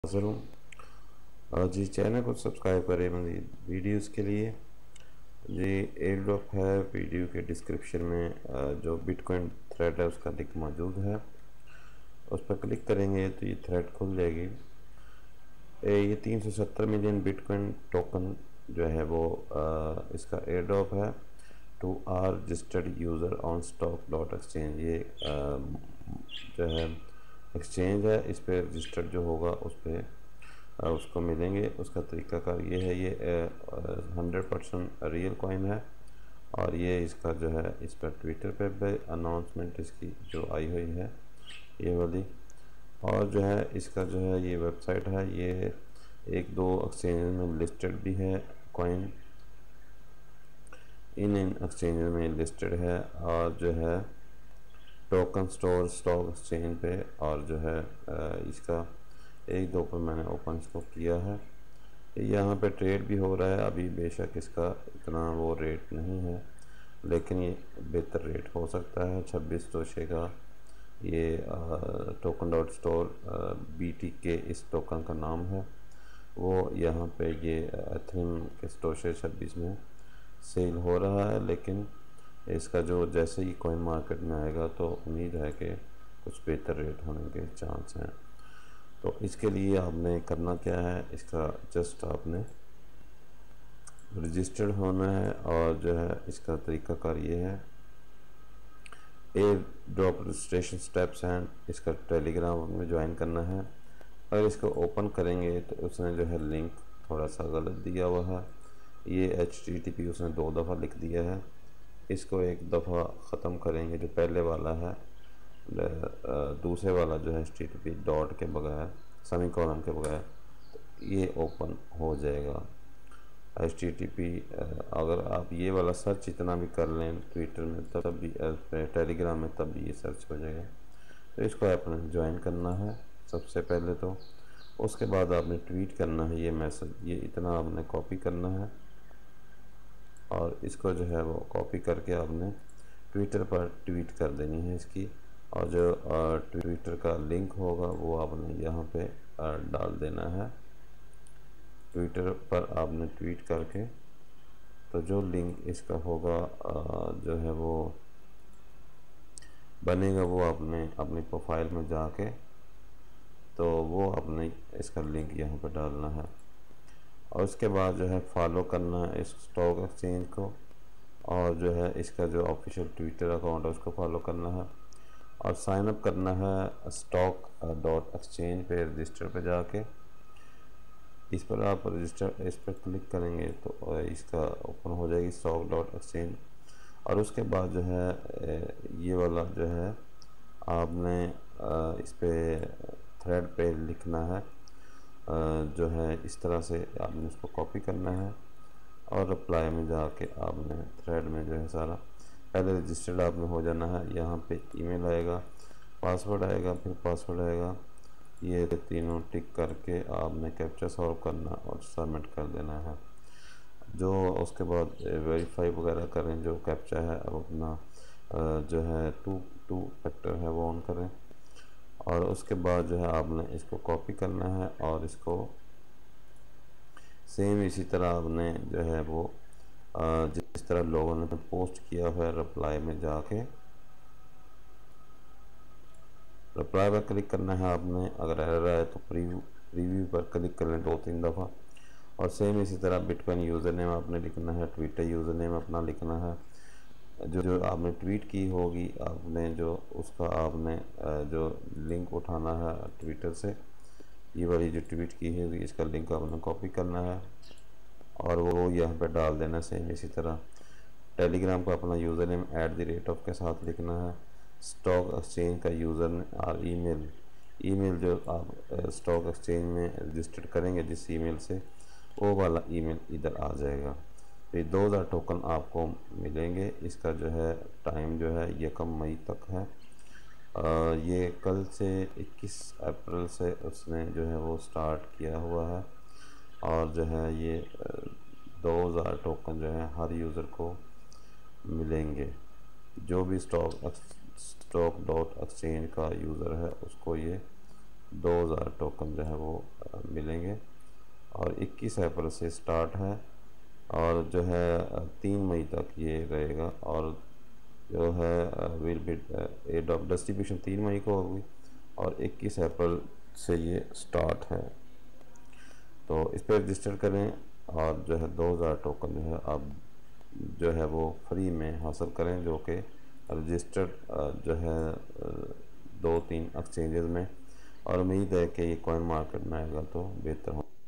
हाजिर हूँ। और जी चैनल को सब्सक्राइब करें मज़ीद वीडियोस के लिए। जी एयर ड्रॉप है वीडियो के डिस्क्रिप्शन में जो बिटकॉइन थ्रेड है उसका लिंक मौजूद है, उस पर क्लिक करेंगे तो ये थ्रेड खुल जाएगी। ये 370 मिलियन बिटकॉइन टोकन जो है वो इसका एयर ड्रॉप है to our registered user on stock dot exchange. ये जो है एक्सचेंज है, इस पर रजिस्टर्ड जो होगा उस पर उसको मिलेंगे। उसका तरीक़ाकार ये है, ये 100% रियल कॉइन है और ये इसका जो है इस पर ट्विटर पे भी अनाउंसमेंट इसकी जो आई हुई है ये वाली। और जो है इसका जो है ये वेबसाइट है, ये एक दो एक्सचेंज में लिस्टेड भी है कॉइन, इन एक्सचेंज में लिस्टेड है। और जो है टोकन स्टोर स्टॉक एक्सचेंज पे, और जो है इसका एक दो पर मैंने ओपन इसको किया है। यहाँ पे ट्रेड भी हो रहा है अभी, बेशक इसका इतना वो रेट नहीं है लेकिन ये बेहतर रेट हो सकता है। 26 तोशे का ये टोकन डॉट स्टोर BTK इस टोकन का नाम है। वो यहाँ पे ये एथेरियम के तोशे 26 में सेल हो रहा है, लेकिन इसका जो जैसे ही कॉइन मार्केट में आएगा तो उम्मीद है कि कुछ बेहतर रेट होने के चांस हैं। तो इसके लिए आपने करना क्या है, इसका जस्ट आपने रजिस्टर्ड होना है। और जो है इसका तरीक़ाकार ये है, एयर ड्रॉप रजिस्ट्रेशन स्टेप्स हैं, इसका टेलीग्राम में ज्वाइन करना है। अगर इसको ओपन करेंगे तो उसने जो है लिंक थोड़ा सा गलत दिया हुआ है, ये HTTP उसने 2 दफ़ा लिख दिया है। इसको एक दफ़ा ख़त्म करेंगे, जो पहले वाला है दूसरे वाला जो है HTTP डॉट के बगैर सेमी कॉलम के बगैर, तो ये ओपन हो जाएगा। HTTP अगर आप ये वाला सर्च इतना भी कर लें ट्विटर में तब भी, टेलीग्राम में तब भी ये सर्च हो जाएगा। तो इसको आपने ज्वाइन करना है सबसे पहले तो। उसके बाद आपने ट्वीट करना है ये मैसेज, ये इतना आपने कॉपी करना है और इसको जो है वो कॉपी करके आपने ट्विटर पर ट्वीट कर देनी है इसकी। और जो ट्विटर का लिंक होगा वो आपने यहाँ पे डाल देना है। ट्विटर पर आपने ट्वीट करके तो जो लिंक इसका होगा जो है वो बनेगा, वो आपने अपनी प्रोफाइल में जाके तो वो आपने इसका लिंक यहाँ पर डालना है। और उसके बाद जो है फॉलो करना है इस स्टॉक एक्सचेंज को, और जो है इसका जो ऑफिशियल ट्विटर अकाउंट है उसको फॉलो करना है और साइन अप करना है स्टॉक डॉट एक्सचेंज पे रजिस्टर पे जाके। इस पर आप रजिस्टर इस पर क्लिक करेंगे तो इसका ओपन हो जाएगी स्टॉक डॉट एक्सचेंज। और उसके बाद जो है ये वाला जो है आपने इस पे थ्रेड पे लिखना है, जो है इस तरह से आपने इसको कॉपी करना है और अप्लाई में जाके आपने थ्रेड में जो है सारा पहले रजिस्टर्ड आपने हो जाना है। यहाँ पे ईमेल आएगा, पासवर्ड आएगा, फिर पासवर्ड आएगा, ये तीनों टिक करके आपने कैप्चा सॉल्व करना और सबमिट कर देना है। जो उसके बाद वेरीफाई वगैरह करें, जो कैप्चा है अब अपना जो है टू फैक्टर है वो ऑन करें। और उसके बाद जो है आपने इसको कॉपी करना है और इसको सेम इसी तरह आपने जो है वो जिस तरह लोगों ने पोस्ट किया हुआ है रिप्लाई में जाके रिप्लाई पर क्लिक करना है आपने। अगर एरर आए तो प्रीव्यू पर क्लिक कर लें 2-3 दफ़ा। और सेम इसी तरह बिटकॉइन यूज़र नेम आपने लिखना है, ट्विटर यूज़र नेम अपना लिखना है, जो आपने ट्वीट की होगी आपने जो उसका आपने जो लिंक उठाना है ट्विटर से, ये वाली जो ट्वीट की है इसका लिंक आपने कॉपी करना है और वो यहाँ पे डाल देना। सेम इसी तरह टेलीग्राम का अपना यूज़र नेम @ के साथ लिखना है। स्टॉक एक्सचेंज का यूज़र और ईमेल जो आप स्टॉक एक्सचेंज में रजिस्टर्ड करेंगे जिस ईमेल से, वो वाला ईमेल इधर आ जाएगा। तो ये 2000 टोकन आपको मिलेंगे। इसका जो है टाइम जो है 1 मई तक है। ये कल से 21 अप्रैल से उसने जो है वो स्टार्ट किया हुआ है और जो है ये 2000 टोकन जो है हर यूज़र को मिलेंगे। जो भी स्टॉक डॉट एक्सचेंज का यूज़र है उसको ये 2000 टोकन जो है वो मिलेंगे। और 21 अप्रैल से स्टार्ट है और जो है 3 मई तक ये रहेगा। और जो है विल बी एडॉप डिस्ट्रीब्यूशन 3 मई को होगी और 21 अप्रैल से ये स्टार्ट है। तो इस पर रजिस्टर करें और जो है 2000 टोकन जो है आप जो है वो फ्री में हासिल करें, जो कि रजिस्टर्ड जो है 2-3 एक्सचेंजेस में। और उम्मीद है कि ये कॉइन मार्केट में आएगा तो बेहतर हो।